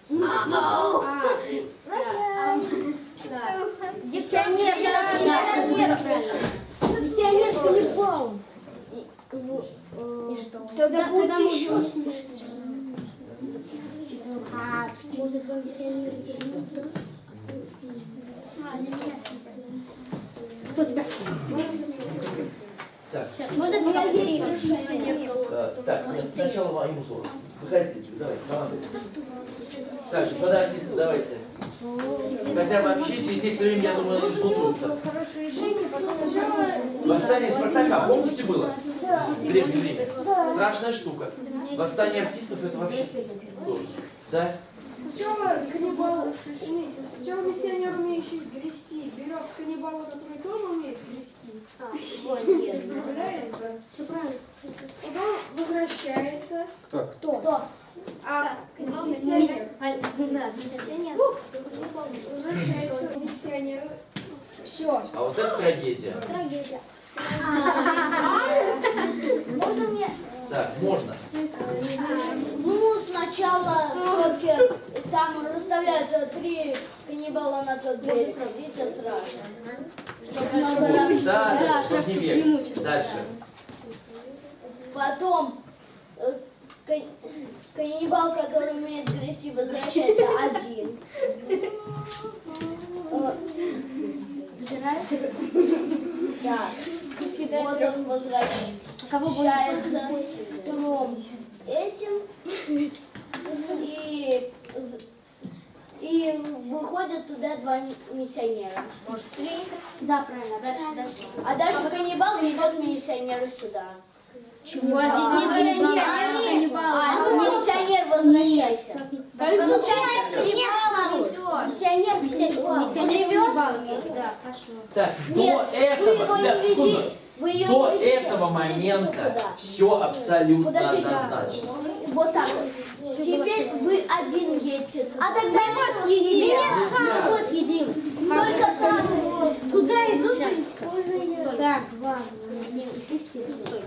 Миссионер, миссионер, миссионер с каннибалом. И что? Тогда будет мы- еще. А, Может, два миссионера. кто тебя съест? Так, Сейчас, можно это попробовать? э, Так, нет, сначала вам ему слово. Выходите, давай, командуй. Так, господа артисты, давайте. Хотя вообще через некоторое время, я думаю, они сбудутся. Восстание Спартака, помните было? В древнее время. Страшная штука. Восстание артистов это вообще тоже. Да? Сначала каннибал, сначала миссионер, умеющий грести, берет каннибала, который тоже умеет грести. Влюбляется. Потом возвращается. Кто? Кто? А, миссионер. Возвращается миссионер. Все. А вот это трагедия. Трагедия. Можно мне? Так, можно. Ну, сначала все-таки там расставляются три каннибала на тот берег. Идите сразу. Чтобы много раз- Да, да, чтоб не бегать. Дальше. Потом э, кан- каннибал, который умеет грести, возвращается один. Э, Так. Вот он возвращается к трем этим и, и выходят туда два миссионера. Может, три? Да, правильно. Дальше, дальше. А дальше каннибал ведет миссионера сюда. У вас здесь не каннибал. А, миссионер, возвращайся. Миссионер, миссионер, Да, хорошо. Так, Нет, до вы его этого, не ребят, вези, секунду. вы ее До не везите. этого Идите момента туда. все абсолютно Подождите. однозначно. Вот так вот. Теперь вы один едете туда. А тогда его съедим. Нельзя. Его съедим. Только там. Туда идут. Так, два. Не, пусти. Стой.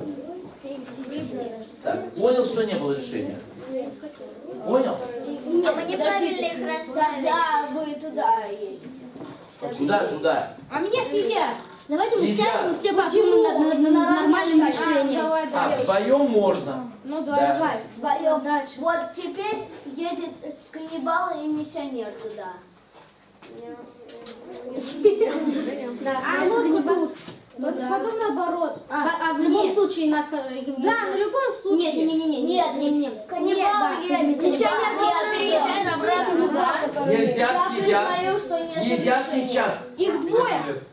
Так, понял, что не было решения? Понял? А мы неправильно их расставили. Да, вы туда едете. Куда, туда? А меня съедят. Давайте мы Нельзя. сядем и все подумаем над, над- над нормальным решением. А, вдвоем можно. Ну Да. да, давай. Вдвоем. Дальше. Вот теперь едет каннибал и миссионер туда. Да, А лодку тут. Вот потом наоборот. А, а в любом случае нас... Да, на любом случае. Нет, не, не, не, Нет, не, не. каннибал едет, миссионер приезжает едет. обратно туда. Нельзя, Я съедят. признаю, что нет Съедят решения. сейчас. Их двое.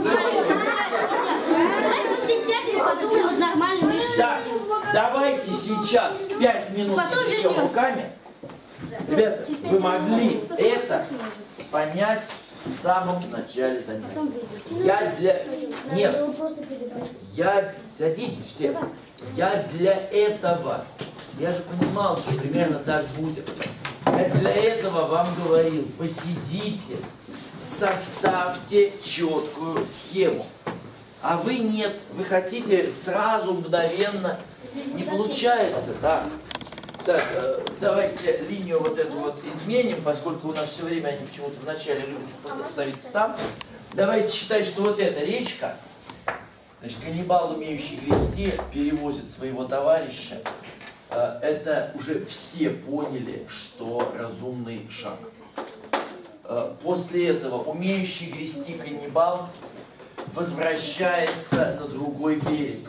Давайте мы все сядем и подумаем над нормальным Так, решением. давайте сейчас пять минут Потом трясем вернемся. руками. Ребята, вы могли это понять в самом начале занятия. Я для... Нет, я... Садитесь все. Я для этого... Я же понимал, что примерно так будет. Я для этого вам говорил, посидите, составьте четкую схему. А вы нет, вы хотите сразу, мгновенно. Не получается так. Так, э, давайте линию вот эту вот изменим, поскольку у нас все время они почему-то вначале любят ст- ставиться там. Давайте считать, что вот эта речка, значит, каннибал, умеющий грести, перевозит своего товарища. Э, это уже все поняли, что разумный шаг. Э, после этого умеющий грести каннибал возвращается на другой берег.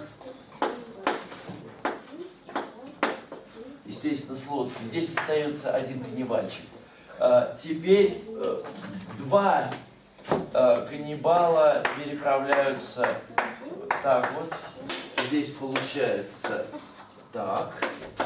Естественно, с лодки. Здесь остается один каннибальчик. А, теперь э, два э, каннибала переправляются так вот. Здесь получается так.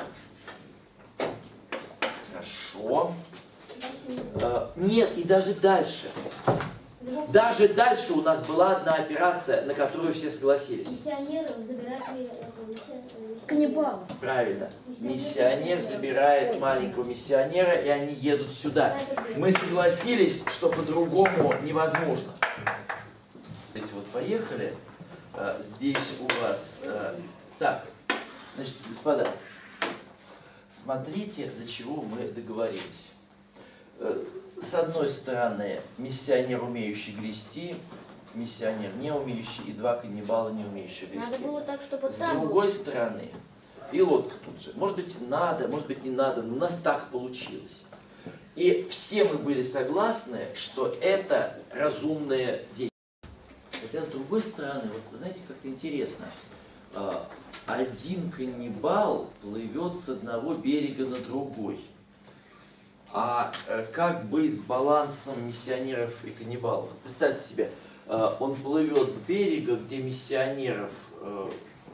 Хорошо. А, нет, и даже дальше. Даже дальше у нас была одна операция, на которую все согласились. Миссионеров забирать Каннибал. Правильно. Миссионер забирает маленького миссионера, и они едут сюда. Мы согласились, что по-другому невозможно. Эти вот поехали. А, Здесь у вас... а, Так, значит, господа, смотрите, до чего мы договорились. Э, С одной стороны, миссионер, умеющий грести, миссионер, не умеющий, и два каннибала, не умеющие грести. Надо было так, чтобы С там другой стороны, и лодка тут же. Может быть, надо, может быть, не надо, но у нас так получилось. И все мы были согласны, что это разумные действия. Хотя, с другой стороны, вот, вы знаете, как-то интересно. э, один каннибал плывет с одного берега на другой. А э, как быть с балансом миссионеров и каннибалов? Представьте себе, э, он плывет с берега, где миссионеров э,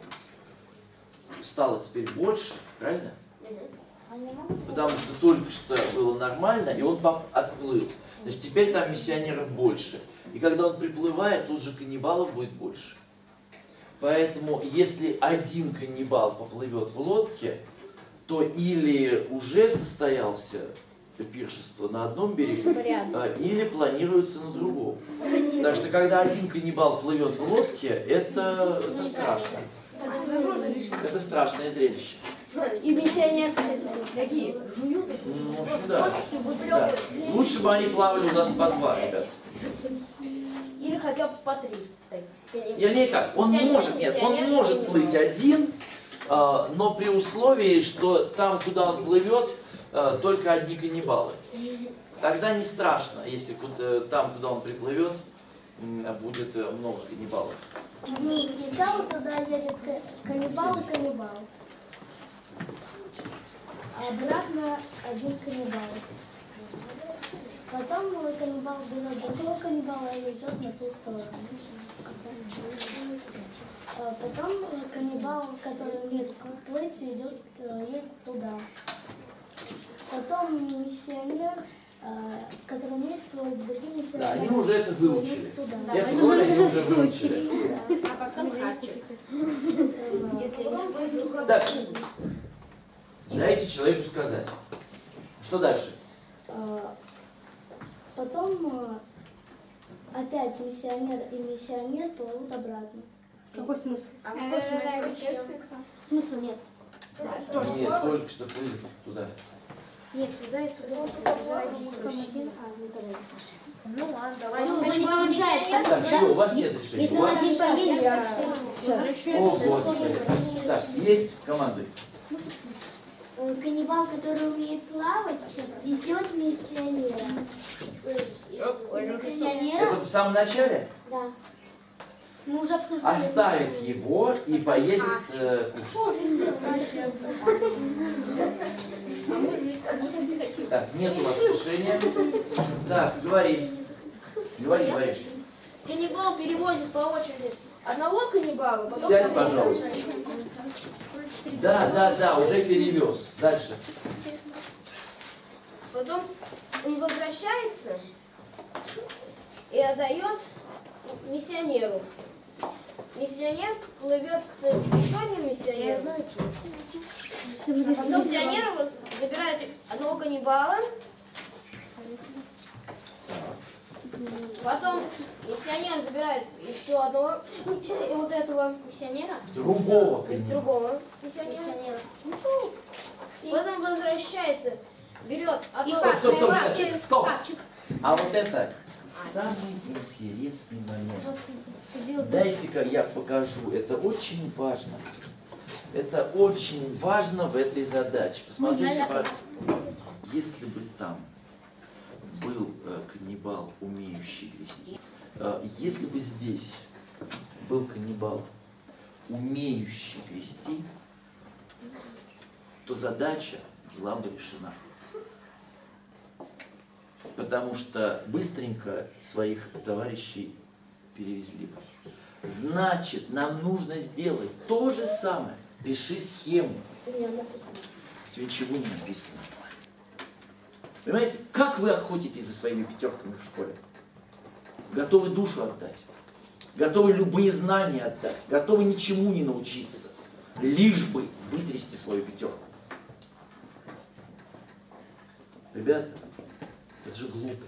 стало теперь больше, правильно? Потому что только что было нормально, и он отплыл. Значит, теперь там миссионеров больше. И когда он приплывает, тут же каннибалов будет больше. Поэтому, если один каннибал поплывет в лодке, то или уже состоялся пиршество на одном берегу, или планируется на другом. Так что, когда один каннибал плывет в лодке, это, это страшно. Это страшное зрелище. И миссионеры, кстати, такие жуют. Ну, в общем, да. Да. Лучше бы они плавали у нас по два, ребят. Или хотя бы по три. Вернее как, он может, нет, он может плыть один, э, но при условии, что там, куда он плывет, э, только одни каннибалы. Тогда не страшно, если куда, там, куда он приплывет, э, будет э, много каннибалов. Ну, сначала туда едет каннибал и каннибал. А обратно один каннибал. Потом каннибал берет другого каннибала и везет на ту сторону. А потом каннибал, который умеет плыть, идет, едет туда. Потом миссионер, который умеет плыть с другими миссионерами. Да, они уже это выучили. Туда. Это роль они уже выучили. А потом хачик. Так, дайте человеку сказать. Что дальше? Потом опять миссионер и миссионер плывут обратно. Какой смысл? А какой смысл? Смысла нет. Нет, только что плыли туда. Нет, туда и туда. Ну ладно, давай. Ну, не получается. Так, все, у вас нет решения. Если У он вас... один поедет, О, Господи. Так, есть команды. Каннибал, который умеет плавать, везет миссионера. миссионера, Это в самом начале? Да. мы уже обсуждали. Оставит его и поедет э, кушать. Так, нет у вас решения. Так, говори. Говори, говоришь. Каннибал перевозит по очереди одного каннибала, потом... Сядь, пожалуйста. Да, да, да, уже перевез. Дальше. Потом он возвращается и отдает миссионеру. Миссионер плывет с еще одним миссионером. Миссионер забирает одного каннибала. Потом миссионер забирает еще одного и вот этого Миссионера? Другого из каннибала. другого миссионера. Миссионера. Потом возвращается, берет И одного... Стоп, стоп, стоп, Хавчик, стоп. хавчик. А вот это самый интересный момент. Дайте-ка я покажу. Это очень важно. Это очень важно в этой задаче. Посмотрите, по- если бы там был э, каннибал, умеющий грести, э, если бы здесь был каннибал, умеющий грести, то задача была бы решена. Потому что быстренько своих товарищей перевезли бы. Значит, нам нужно сделать то же самое. Пиши схему. У меня написано. Ничего не написано. Понимаете, как вы охотитесь за своими пятерками в школе? Готовы душу отдать. Готовы любые знания отдать. Готовы ничему не научиться. Лишь бы вытрясти свою пятерку. Ребята, это же глупо.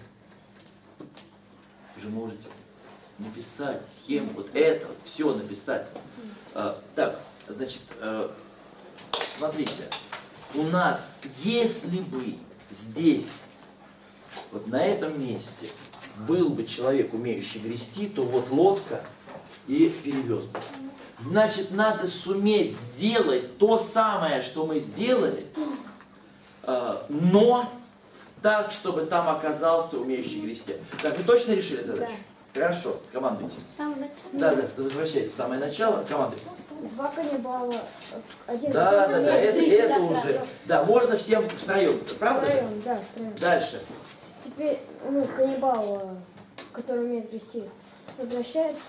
Вы же можете написать схему, вот это, вот все написать. А, так, значит, а, смотрите, у нас, если бы здесь, вот на этом месте, был бы человек, умеющий грести, то вот лодка и перевез бы. Значит, надо суметь сделать то самое, что мы сделали, а, но так, чтобы там оказался умеющий грести. Так, вы точно решили задачу? Да. Хорошо, командуйте. Самый Да, да, возвращайтесь в самое начало, командуйте. Два каннибала, один Да, который да, да, умеет это, грести, это да, уже. сразу. Да, можно всем втроем, правда же? Втроем, да, втроем. Дальше. Теперь, ну, каннибал, э, который умеет грести, возвращается.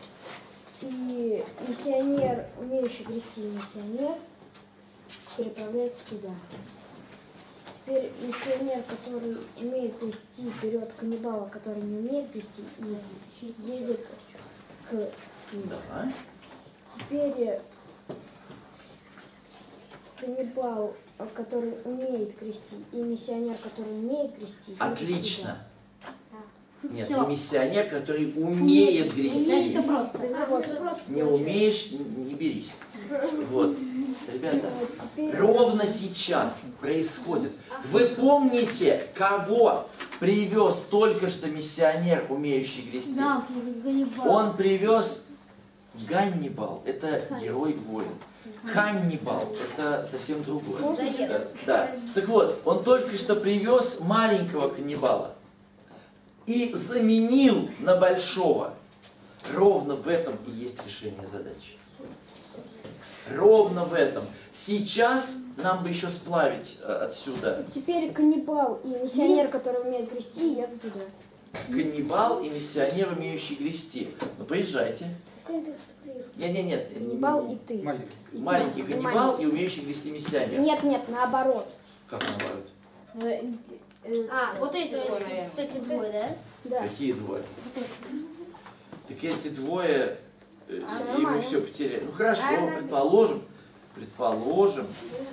И миссионер, умеющий грести миссионер, переправляется туда. Теперь миссионер, который умеет грести, берет каннибала, который не умеет грести, и едет к ним. Да. Теперь э, каннибал, э, который умеет грести, и миссионер, который умеет грести. едет Отлично. Нет, Всё. и миссионер, который умеет грести. Значит, просто. Вот. Не умеешь, не, не берись. Вот. Ребята, А теперь ровно сейчас происходит. Вы помните, кого привез только что миссионер, умеющий грести? Да, Ганнибал. Он привез Ганнибал. Это герой-воин. Ханнибал. Это совсем другое. Да, да. Так вот, он только что привез маленького каннибала и заменил на большого. Ровно в этом и есть решение задачи. Ровно в этом. Сейчас нам бы еще сплавить э, отсюда Теперь каннибал и миссионер, который умеет грести, едут туда. каннибал и миссионер, умеющий грести. Ну, поезжайте. Нет, нет, нет. Каннибал и ты. Маленький. И ты. Маленький И каннибал маленький. и умеющий грести миссионер. Нет, нет, наоборот. Как наоборот? А, вот эти, вот эти двое, да? Да. Какие двое? Так эти двое, э, А, и мы нормально. все потеряли. Ну хорошо, А, предположим. Предположим.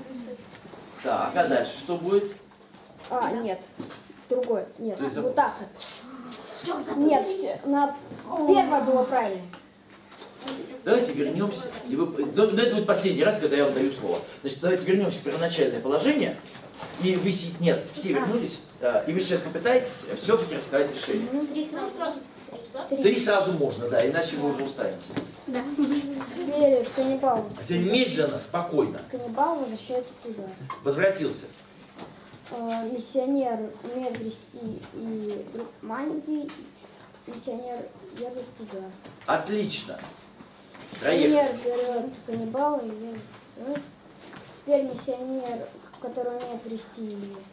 Так, а дальше что будет? А, нет. Другой. Нет. То есть Вот так вот. Нет, всё, на первое было правильно. Давайте вернемся. И вы, но, но это будет последний раз, когда я вам даю слово. Значит, давайте вернемся в первоначальное положение. И вы си- нет, все вернулись. а, И вы сейчас попытаетесь все-таки рассказать решение. Ну, три сразу. Три сразу можно, да, иначе вы уже устанете. Теперь каннибал. А теперь медленно, спокойно. Каннибал возвращается туда. Возвратился. Э, Миссионер умеет грести и друг маленький миссионер едут туда. Отлично. Проехали. Миссионер берет каннибала и едет туда. Теперь миссионер, который умеет грести,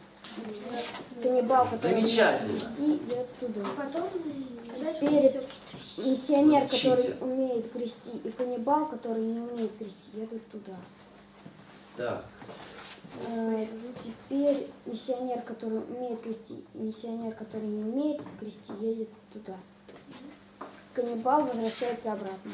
и каннибал, который Замечательно. умеет грести, едет туда. Потом Теперь миссионер, Учите. который умеет грести, и каннибал, который не умеет грести, едут туда. Так. Э, Теперь миссионер, который умеет грести, и миссионер, который не умеет грести, едет туда. Каннибал возвращается обратно.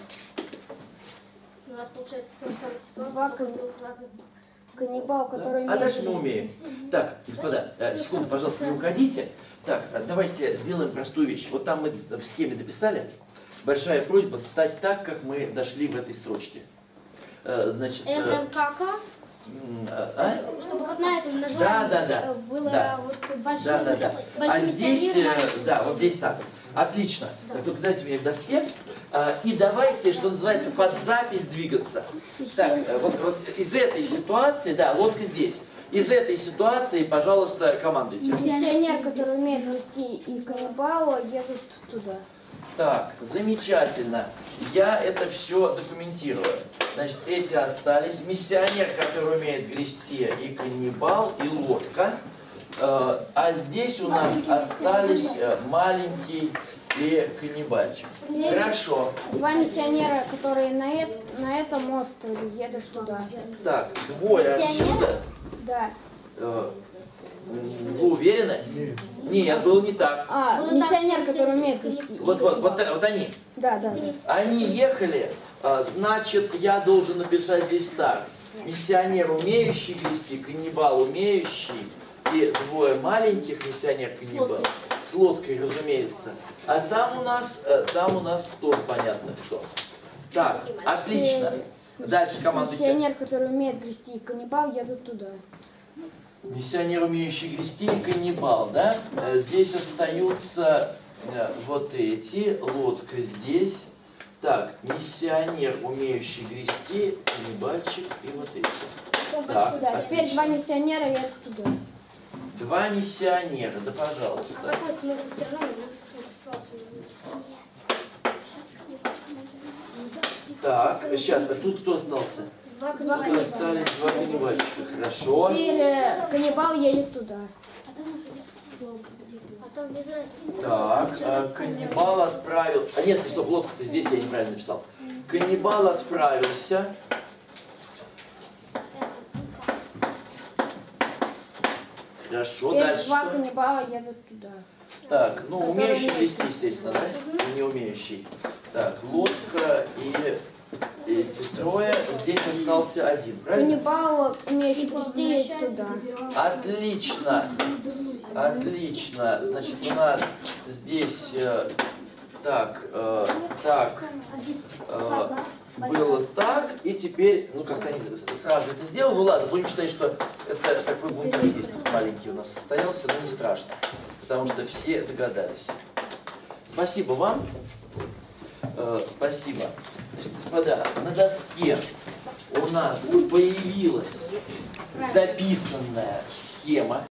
у нас получается то же самое ситуация, Два только кан- с двух разных. Каннибал, Да. который А умеет дальше мы грести. умеем. Так, господа, э, секунду, пожалуйста, не уходите. Так, э, давайте сделаем простую вещь. Вот там мы в схеме дописали. Большая просьба стать так, как мы дошли в этой строчке. Э, Значит, э, Это кака? м, а? Чтобы вот на этом нажимаем, Да, да, да. э, было Да. вот большой, Да, да, да. значит, А большой здесь, миссионер, э, маленький да, вот миссионер. здесь так. Отлично. Так, только дайте мне к доске. А, И давайте, что называется, под запись двигаться. Так, э, вот, вот из этой ситуации, да, лодка здесь. Из этой ситуации, пожалуйста, командуйте. Миссионер, который умеет грести, и каннибал едут туда. Так, замечательно. Я это все документирую. Значит, эти остались. Миссионер, который умеет грести, и каннибал, и лодка. Э, А здесь у нас остались э, маленький и каннибальчик. Хорошо. Два миссионера, которые на, э- на этом острове едут туда. Так, двое отсюда. Да. Э, Вы уверены? Нет, было не так. А, Вот миссионер, так, который умеет грести. Вот, вот, вот, вот они. Да, да, да. Они ехали, а, значит, я должен написать здесь так. Миссионер, умеющий грести, каннибал, умеющий, и двое маленьких миссионер-каннибал. С лодкой, разумеется. А там у нас, э, там у нас тоже понятно кто. Так, отлично. Дальше командуйте. Миссионер, который умеет грести, и каннибал едут туда. Миссионер, умеющий грести, и каннибал, да? Э, Здесь остаются э, вот эти, лодка здесь. Так, миссионер, умеющий грести, каннибальчик и вот эти. Так, Да, теперь отлично. два миссионера едут туда. Два миссионера, да А пожалуйста. какой смысл все равно в эту ситуацию? Так, сейчас, а тут кто остался? Два Тут каннибала. остались два каннибальчика. Хорошо. Теперь э, каннибал едет туда. Так, а, каннибал отправил... А нет, стоп, лодку-то здесь я неправильно написал. Каннибал отправился. Хорошо, Теперь дальше два что? каннибала едут туда. Так, ну Который умеющий умеет плести, естественно, да? И не умеющий. Так, лодка и эти трое. Здесь остался один, правильно? Каннибал, умеющий плести, едет туда. Отлично. Отлично. Значит, у нас здесь э, так, э, так, э, было так, и теперь, ну как-то они сразу это сделали. Ну ладно, будем считать, что это такой бунтаризм маленький у нас состоялся, но не страшно, потому что все догадались. Спасибо вам. Э, спасибо. Значит, господа, на доске у нас появилась записанная схема.